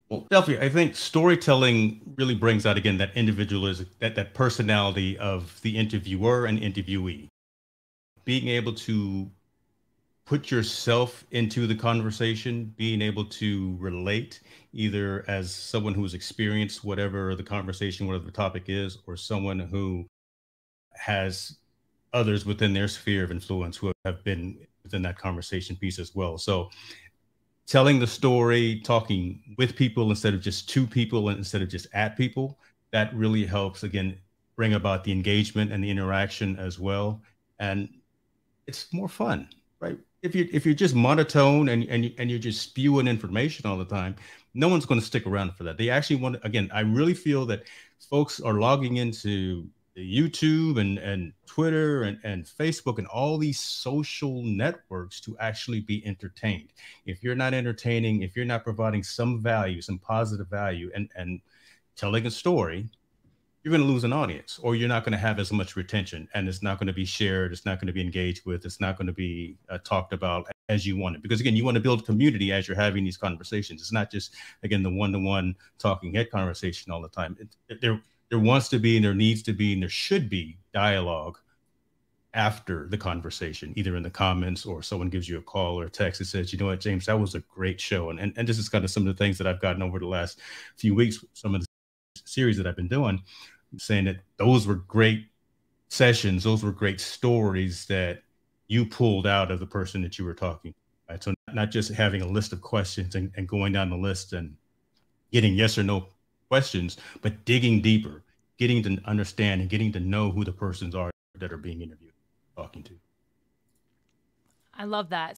Well, definitely, I think storytelling really brings out again that individualism, that personality of the interviewer and interviewee. Being able to put yourself into the conversation, being able to relate either as someone who's experienced whatever the conversation, whatever the topic is, or someone who has others within their sphere of influence who have been within that conversation piece as well. So telling the story, talking with people instead of just to people and instead of just at people, that really helps again bring about the engagement and the interaction as well. And it's more fun, right? If you're just monotone and you're just spewing information all the time, no one's going to stick around for that. They actually want to, again, I really feel that folks are logging into YouTube and Twitter and Facebook and all these social networks to actually be entertained. If you're not entertaining, if you're not providing some value, some positive value and telling a story, you're going to lose an audience or you're not going to have as much retention and it's not going to be shared. It's not going to be engaged with. It's not going to be talked about as you want it. Because again, you want to build community as you're having these conversations. It's not just, again, the one-to-one talking head conversation all the time. There wants to be and there needs to be and there should be dialogue after the conversation, either in the comments or someone gives you a call or a text that says, you know what, James, that was a great show. And this is kind of some of the things that I've gotten over the last few weeks, some of the series that I've been doing, saying that those were great sessions, those were great stories that you pulled out of the person that you were talking. Right? So not just having a list of questions and going down the list and getting yes or no questions, but digging deeper, getting to understand and getting to know who the persons are that are being interviewed, talking to. I love that.